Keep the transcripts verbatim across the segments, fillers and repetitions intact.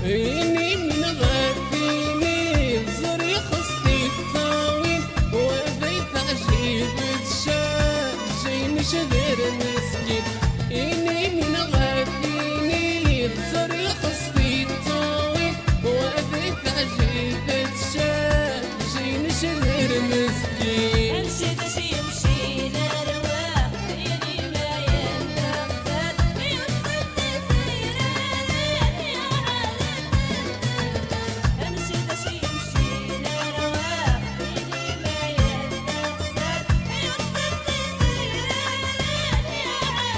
إني من غاديني زري خصتي الطاوين وبيت عجيب تشاف جاي نشذر مسكين. إني من غاديني زري خصتي الطاوين وبيت عجيب تشاف جاي نشذر مسكين. نشد شي يمشي لرواح فيني ما ينتفت يوصل تسيران يا عالم. نشد شي يمشي لرواح فيني ما ينتفت يوصل تسيران يا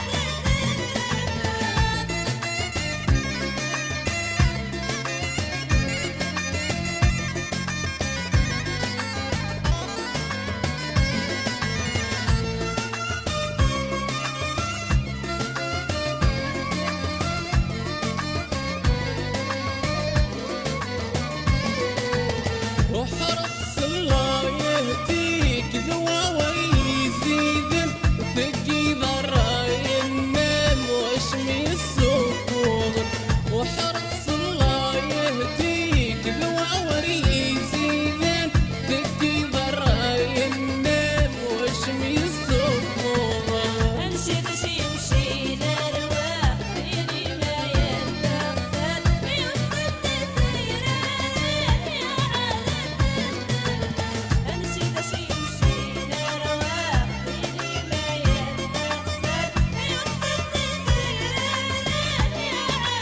وحرص الله يهديك ذوا ويزيدن ثقي ضراي النام واشمي السفور. وحرص الله يهديك ذوا ويزيدن ثقي ضراي النام واشمي السفور. نشد شي يمشي لرواح فيني ما ينتفت يوصل تسيران يا عالم. نشد شي يمشي لرواح فيني ما ينتفت يوصل تسيران يا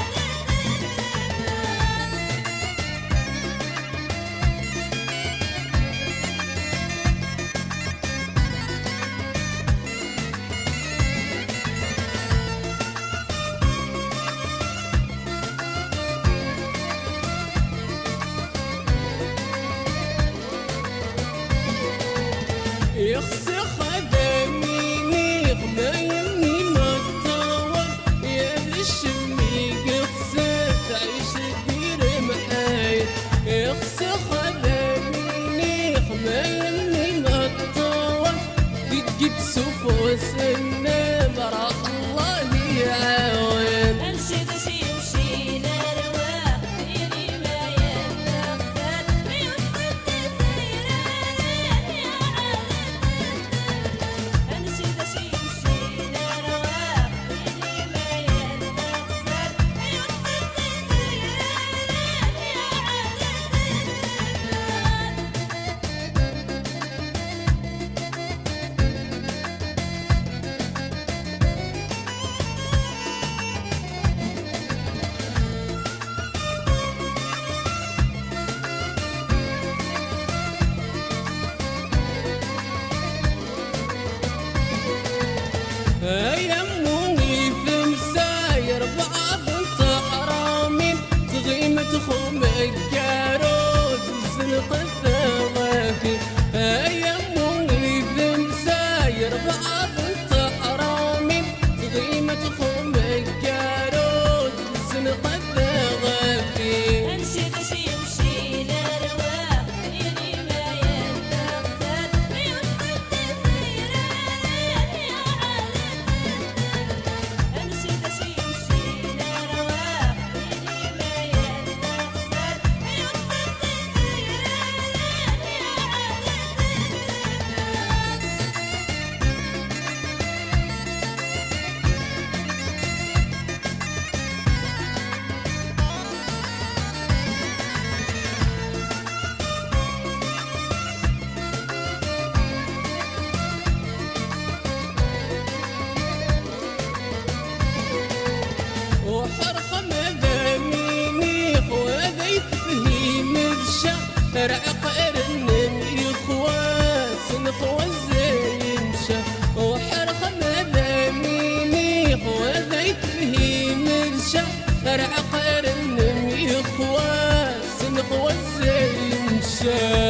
يخسي خدميني غمايمني ما تطول يا الشمي قصت عيش دير معاي. يخسي خدميني غمايمني ما تطول تجيب سفوس النام راح الله يعاون. نشد شي يمشي لرواح فيني ما ينتفت يوصل تسيران يا عالم. نشد شي يمشي لرواح فيني ما ينتفت يوصل تسيران يا يموني في مساير بعض انت حرامين تغيمة خومك كاروت وزنق الثوافي. يموني في مساير بعض انت حرامين تغيمة خومك كاروت وزنق الثوافي. نشد شي يمشي لرواح فيني ما ينتفت يوصل تسيران يا عالم. نشد شي يمشي لرواح فيني ما ينتفت يوصل تسيران يا وحرخ مذاميني خوذا يفهيم الشهر عقر النمي خواس نخوز يمشى. وحرخ مذاميني خوذا يفهيم الشهر عقر النمي خواس نخوز يمشى.